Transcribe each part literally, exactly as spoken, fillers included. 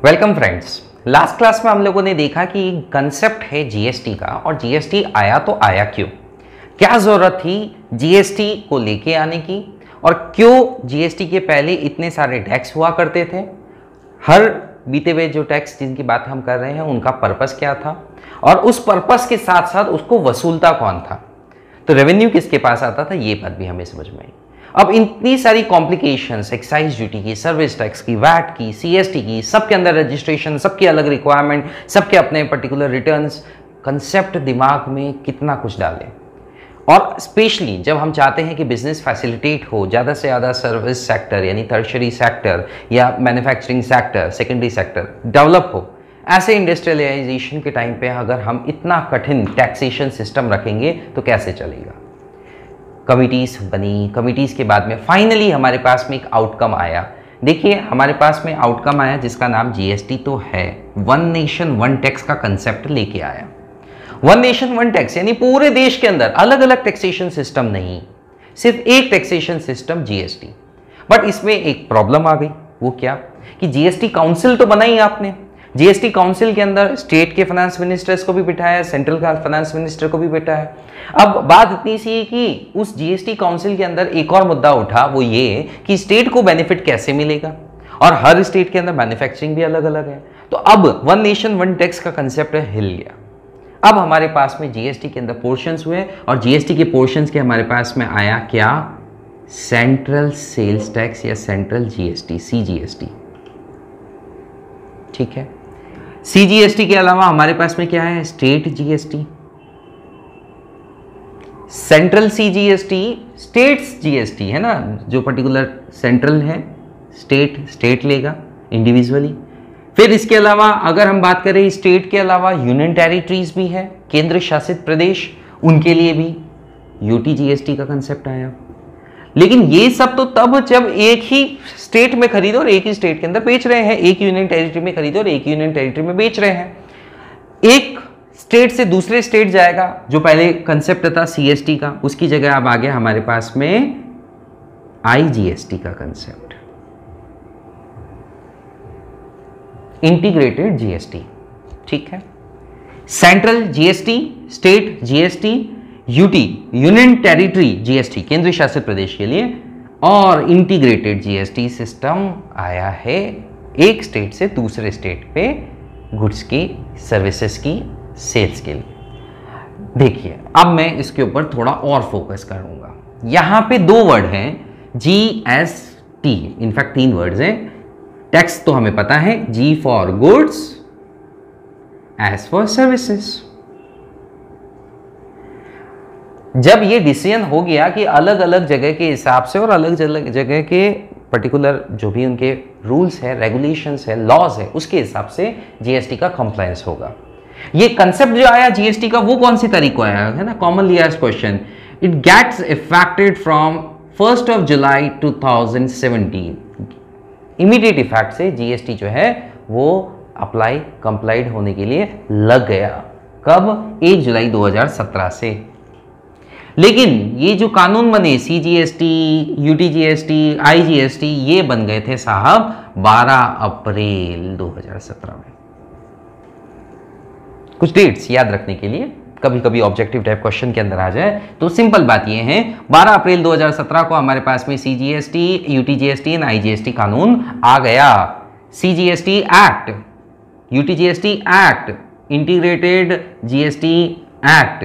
Welcome friends. Last class में हम लोगों ने देखा कि कंसेप्ट है जीएसटी का, और जीएसटी आया तो आया क्यों, क्या जरूरत थी जीएसटी को लेके आने की, और क्यों जीएसटी के पहले इतने सारे टैक्स हुआ करते थे, हर बीते हुए जो टैक्स जिनकी बात हम कर रहे हैं उनका पर्पस क्या था, और उस पर्पस के साथ साथ उसको वसूलता कौन था, तो रेवेन्यू किसके पास आता था, ये बात भी हमें समझ में आई। अब इतनी सारी कॉम्प्लिकेशंस, एक्साइज ड्यूटी की, सर्विस टैक्स की, वैट की, सीएसटी की, सबके अंदर रजिस्ट्रेशन, सबके अलग रिक्वायरमेंट, सबके अपने पर्टिकुलर रिटर्न्स, कंसेप्ट दिमाग में कितना कुछ डाले। और स्पेशली जब हम चाहते हैं कि बिजनेस फैसिलिटेट हो, ज़्यादा से ज़्यादा सर्विस सेक्टर यानी टर्शरी सेक्टर या manufacturing sector, secondary sector develop हो, ऐसे इंडस्ट्रियलाइजेशन के टाइम पे अगर हम इतना कठिन टैक्सेशन सिस्टम रखेंगे तो कैसे चलेगा। कमिटीज़ बनी, कमिटीज़ के बाद में फाइनली हमारे पास में एक आउटकम आया। देखिए हमारे पास में आउटकम आया जिसका नाम जीएसटी तो है, वन नेशन वन टैक्स का कंसेप्ट लेके आया। वन नेशन वन टैक्स यानी पूरे देश के अंदर अलग अलग टैक्सेशन सिस्टम नहीं, सिर्फ एक टैक्सेशन सिस्टम जीएसटी। बट इसमें एक प्रॉब्लम आ गई, वो क्या कि जीएसटी काउंसिल तो बनाई आपने, जीएसटी काउंसिल के अंदर स्टेट के फाइनेंस मिनिस्टर्स को भी बिठाया, सेंट्रल का फाइनेंस मिनिस्टर को भी बिठाया। अब बात इतनी सी कि उस जीएसटी काउंसिल के अंदर एक और मुद्दा उठा, वो ये कि स्टेट को बेनिफिट कैसे मिलेगा, और हर स्टेट के अंदर मैन्युफैक्चरिंग भी अलग अलग है। तो अब वन नेशन वन टैक्स का कंसेप्ट हिल गया। अब हमारे पास में जीएसटी के अंदर पोर्शंस हुए, और जीएसटी के पोर्शंस के हमारे पास में आया क्या, सेंट्रल सेल्स टैक्स या सेंट्रल जीएसटी, सीजीएसटी। ठीक है, सीजीएसटी के अलावा हमारे पास में क्या है, state GST, central CGST, states GST है ना, जो पर्टिकुलर सेंट्रल है, स्टेट स्टेट लेगा इंडिविजुअली। फिर इसके अलावा अगर हम बात करें स्टेट के अलावा यूनियन टेरिटरीज भी है, केंद्र शासित प्रदेश, उनके लिए भी यूटी जीएसटी का कंसेप्ट आया। लेकिन ये सब तो तब जब एक ही स्टेट में खरीदो और एक ही स्टेट के अंदर बेच रहे हैं, एक यूनियन टेरिटरी में खरीदो और एक यूनियन टेरिटरी में बेच रहे हैं। एक स्टेट से दूसरे स्टेट जाएगा, जो पहले कंसेप्ट था सीएसटी का, उसकी जगह अब आ गया हमारे पास में आईजीएसटी का कंसेप्ट, इंटीग्रेटेड जीएसटी। ठीक है, central GST, state GST, UT union territory GST केंद्र शासित प्रदेश के लिए, और इंटीग्रेटेड जीएसटी सिस्टम आया है एक स्टेट से दूसरे स्टेट पे गुड्स की, सर्विसेज की सेल्स के लिए। देखिए अब मैं इसके ऊपर थोड़ा और फोकस करूंगा। यहां पे दो वर्ड हैं, जीएसटी, इनफैक्ट तीन वर्ड्स हैं। टैक्स तो हमें पता है, G for goods, S for services. जब ये डिसीजन हो गया कि अलग अलग जगह के हिसाब से और अलग अलग जगह के पर्टिकुलर जो भी उनके रूल्स है, रेगुलेशंस है, लॉज है, उसके हिसाब से जीएसटी का कंप्लायंस होगा। ये कंसेप्ट जो आया जीएसटी का, वो कौन सी तारीख को आया है ना, commonly asked question. It gets effected from first of July two thousand seventeen. Immediate effect से जीएसटी जो है वो अप्लाई कंप्लाइड होने के लिए लग गया। कब, एक जुलाई दो हज़ार सत्रह से। लेकिन ये जो कानून बने, सीजीएसटी, यूटीजीएसटी, आईजीएसटी, ये बन गए थे साहब बारह अप्रैल दो हज़ार सत्रह में। कुछ डेट्स याद रखने के लिए, कभी कभी ऑब्जेक्टिव टाइप क्वेश्चन के अंदर आ जाए, तो सिंपल बात ये है, बारह अप्रैल दो हज़ार सत्रह को हमारे पास में सीजीएसटी, यूटीजीएसटी एंड आईजीएसटी कानून आ गया। CGST act, UTGST act, integrated GST act.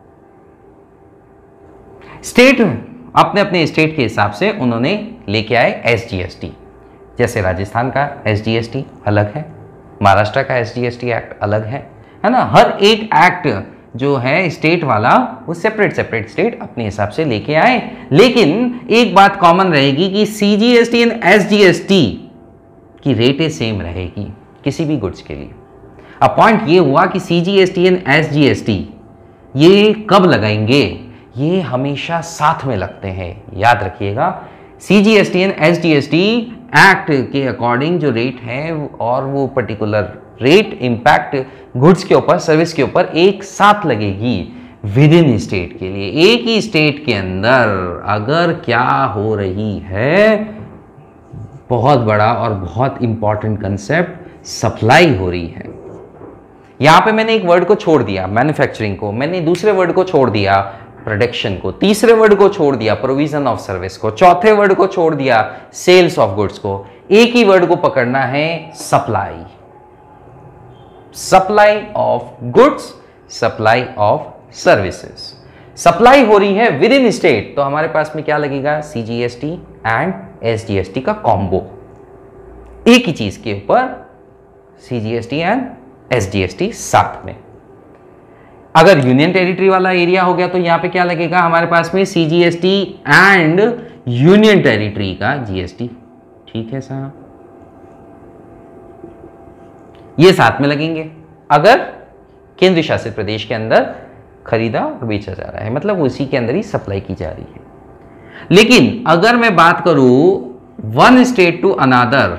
State अपने अपने स्टेट के हिसाब से उन्होंने लेके आए एसजीएसटी। जैसे राजस्थान का एसजीएसटी अलग है, महाराष्ट्र का एसजीएसटी एक्ट अलग है, है ना। हर एक एक्ट जो है स्टेट वाला, वो सेपरेट सेपरेट स्टेट अपने हिसाब से लेके आए। लेकिन एक बात कॉमन रहेगी कि सीजीएसटी एंड एसजीएसटी की रेटें सेम रहेगी किसी भी गुड्स के लिए। अब पॉइंट ये हुआ कि सीजीएसटी एंड एसजीएसटी ये कब लगाएंगे, ये हमेशा साथ में लगते हैं, याद रखिएगा। सीजीएसटी एंड एसजीएसटी एक्ट के अकॉर्डिंग जो रेट है, और वो पर्टिकुलर रेट इंपैक्ट गुड्स के ऊपर, सर्विस के ऊपर एक साथ लगेगी विद इन स्टेट के लिए। एक ही स्टेट के अंदर अगर क्या हो रही है, बहुत बड़ा और बहुत इंपॉर्टेंट कंसेप्ट, सप्लाई हो रही है। यहां पे मैंने एक वर्ड को छोड़ दिया, मैन्युफैक्चरिंग को, मैंने दूसरे वर्ड को छोड़ दिया, प्रोडक्शन को, तीसरे वर्ड को छोड़ दिया, प्रोविजन ऑफ सर्विस को, चौथे वर्ड को छोड़ दिया, सेल्स ऑफ गुड्स को। एक ही वर्ड को पकड़ना है, supply. Supply of goods, supply of services. Supply हो रही है विद इन स्टेट, तो हमारे पास में क्या लगेगा, सीजीएसटी एंड एसजीएसटी का कॉम्बो। एक ही चीज के ऊपर सीजीएसटी एंड एसजीएसटी साथ में। अगर यूनियन टेरिटरी वाला एरिया हो गया तो यहां पे क्या लगेगा हमारे पास में, सीजीएसटी एंड यूनियन टेरिटरी का जीएसटी। ठीक है साहब, ये साथ में लगेंगे अगर केंद्र शासित प्रदेश के अंदर खरीदा और बेचा जा रहा है, मतलब उसी के अंदर ही सप्लाई की जा रही है। लेकिन अगर मैं बात करूं वन स्टेट टू अनादर,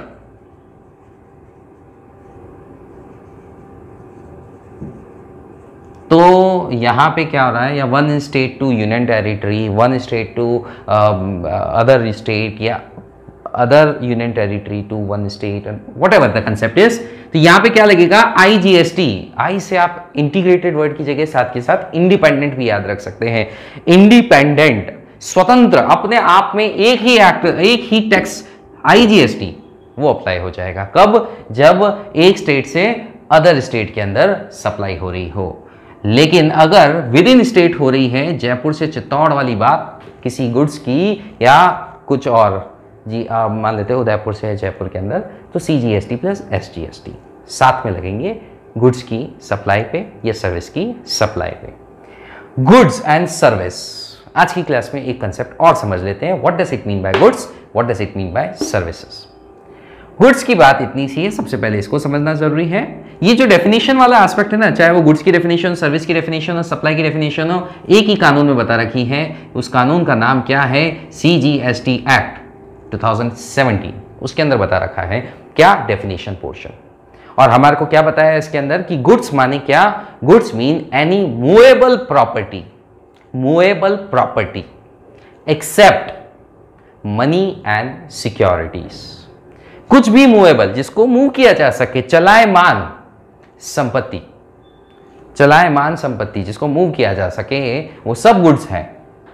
तो यहां पे क्या हो रहा है, या one state to union territory, one state to other state, या other union territory to one state, whatever the concept is, तो यहां पे क्या लगेगा, आईजीएसटी। आई से आप इंटीग्रेटेड वर्ड की जगह साथ के साथ इंडिपेंडेंट भी याद रख सकते हैं। इंडिपेंडेंट, स्वतंत्र, अपने आप में एक ही एक्ट, एक ही टैक्स आईजीएसटी वो अप्लाई हो जाएगा। कब, जब एक स्टेट से अदर स्टेट के अंदर सप्लाई हो रही हो। लेकिन अगर विद इन स्टेट हो रही है, जयपुर से चित्तौड़ वाली बात किसी गुड्स की, या कुछ और जी आप मान लेते हो उदयपुर से है जयपुर के अंदर, तो सीजीएसटी प्लस एसजीएसटी साथ में लगेंगे गुड्स की सप्लाई पे या सर्विस की सप्लाई पे। गुड्स एंड सर्विस, आज की क्लास में एक कंसेप्ट और समझ लेते हैं, what does it mean by goods, what does it mean by services. Goods की बात इतनी सी है, सबसे पहले इसको समझना जरूरी है। ये जो डेफिनेशन वाला एस्पेक्ट है ना, चाहे वो गुड्स की डेफिनेशन, सर्विस की डेफिनेशन और सप्लाई की डेफिनेशन हो, एक ही कानून में बता रखी है। उस कानून का नाम क्या है, CGST act two thousand seventeen, उसके अंदर बता रखा है क्या, डेफिनेशन पोर्शन। और हमारे को क्या बताया इसके अंदर कि गुड्स माने क्या, goods mean any movable property, movable property except money and securities. कुछ भी मूवेबल, जिसको मूव किया जा सके, चलायमान संपत्ति, चलायमान संपत्ति जिसको मूव किया जा सके, वो सब गुड्स हैं।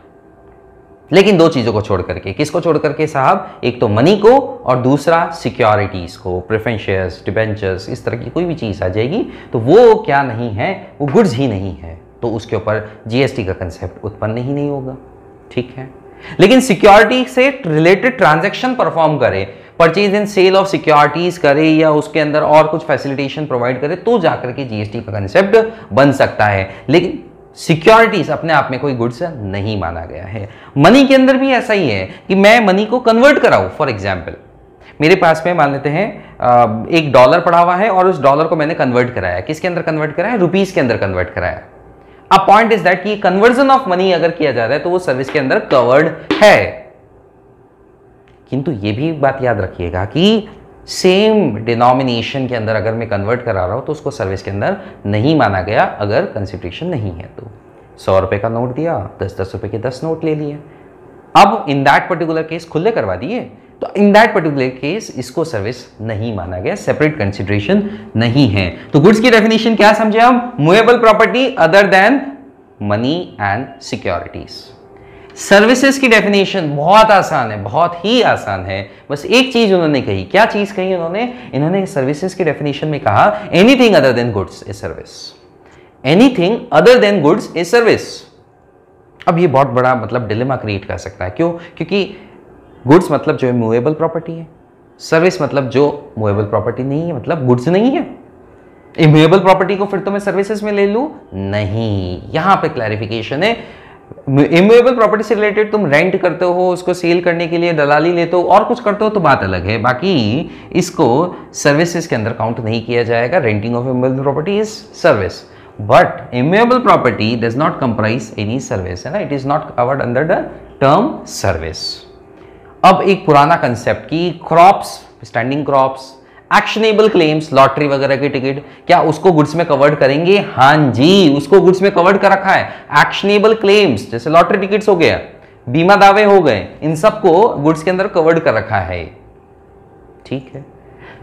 लेकिन दो चीजों को छोड़ करके, किसको छोड़ करके साहब, एक तो मनी को और दूसरा सिक्योरिटीज को, प्रेफरेंस शेयर्स, डिबेंचर्स, इस तरह की कोई भी चीज आ जाएगी तो वो क्या नहीं है, वो गुड्स ही नहीं है, तो उसके ऊपर जीएसटी का कंसेप्ट उत्पन्न ही नहीं होगा। ठीक है, लेकिन सिक्योरिटी से रिलेटेड ट्रांजैक्शन परफॉर्म करे, purchase and sale of securities करे, या उसके अंदर और कुछ फैसिलिटेशन प्रोवाइड करे, तो जाकर के जीएसटी का कंसेप्ट बन सकता है। लेकिन सिक्योरिटीज अपने आप में कोई गुड्स नहीं माना गया है। मनी के अंदर भी ऐसा ही है कि मैं मनी को कन्वर्ट कराऊं, फॉर एग्जाम्पल मेरे पास में मान लेते हैं एक डॉलर पड़ा हुआ है और उस डॉलर को मैंने कन्वर्ट कराया, किसके अंदर कन्वर्ट कराया, रुपीज के अंदर कन्वर्ट कराया। अब पॉइंट इज दैट कि कन्वर्जन ऑफ मनी अगर किया जा रहा है तो वो सर्विस के अंदर कवर्ड है। किंतु ये भी बात याद रखिएगा कि सेम डिनोमिनेशन के अंदर अगर मैं कन्वर्ट करा रहा हूं तो उसको सर्विस के अंदर नहीं माना गया, अगर कंसिडरेशन नहीं है तो। सौ रुपए का नोट दिया, दस दस रुपए के दस नोट ले लिए, अब इन दैट पर्टिकुलर केस खुले करवा दिए, तो इन दैट पर्टिकुलर केस इसको सर्विस नहीं माना गया, सेपरेट कंसिडरेशन नहीं है। तो गुड्स की डेफिनेशन क्या समझे हम, movable property other than money and securities. Services की डेफिनेशन बहुत आसान है, बहुत ही आसान है। बस एक चीज उन्होंने कही, क्या चीज कही उन्होंने, इन्होंने सर्विसेज की डेफिनेशन में कहा anything other than goods is service, anything other than goods is service. अब ये बहुत बड़ा मतलब डिलेमा क्रिएट कर सकता है, क्यों, क्योंकि गुड्स मतलब जो है मूवेबल प्रॉपर्टी है, सर्विस मतलब जो मूवेबल प्रॉपर्टी नहीं है, मतलब गुड्स नहीं है। इमूवेबल प्रॉपर्टी को फिर तो मैं सर्विसेज में ले लूं, नहीं, यहां पे क्लैरिफिकेशन है। इमूवेबल प्रॉपर्टी से रिलेटेड तुम रेंट करते हो, उसको सेल करने के लिए दलाली लेते हो और कुछ करते हो तो बात अलग है, बाकी इसको सर्विसेज के अंदर काउंट नहीं किया जाएगा। Renting of immovable property is service, but immovable property does not comprise any service, है ना, it is not covered under the term service. अब एक पुराना कंसेप्ट की crops, standing crops, actionable claims, lottery वगैरह की टिकट, क्या उसको गुड्स में कवर्ड करेंगे? हाँ जी, उसको गुड्स में कवर्ड कर रखा है। एक्शनेबल क्लेम्स जैसे लॉटरी टिकट्स हो गया, बीमा दावे हो गए, इन सबको गुड्स के अंदर कवर्ड कर रखा है। ठीक है,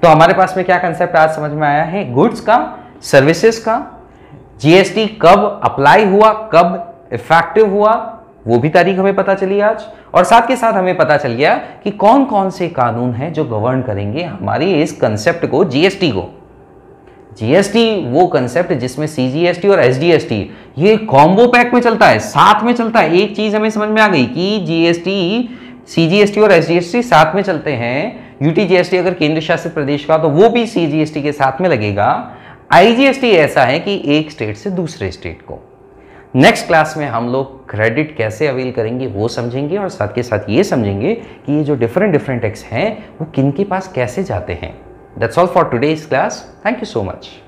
तो हमारे पास में क्या कंसेप्ट आज समझ में आया है, गुड्स का, सर्विसेज का, जीएसटी कब अप्लाई हुआ, कब इफेक्टिव हुआ, वो भी तारीख हमें पता चली आज, और साथ के साथ हमें पता चल गया कि कौन कौन से कानून हैं जो गवर्न करेंगे हमारी इस कंसेप्ट को, जीएसटी को। जीएसटी वो कंसेप्ट जिसमें सीजीएसटी और एसजीएसटी ये कॉम्बो पैक में चलता है, साथ में चलता है। एक चीज हमें समझ में आ गई कि जीएसटी, सीजीएसटी और एसजीएसटी साथ में चलते हैं। यूटीजीएसटी अगर केंद्र शासित प्रदेश का तो वो भी सीजीएसटी के साथ में लगेगा। आईजीएसटी ऐसा है कि एक स्टेट से दूसरे स्टेट को। नेक्स्ट क्लास में हम लोग क्रेडिट कैसे अवेल करेंगे वो समझेंगे, और साथ के साथ ये समझेंगे कि ये जो डिफरेंट डिफरेंट टैक्स हैं वो किन के पास कैसे जाते हैं। That's all for today's class. Thank you so much.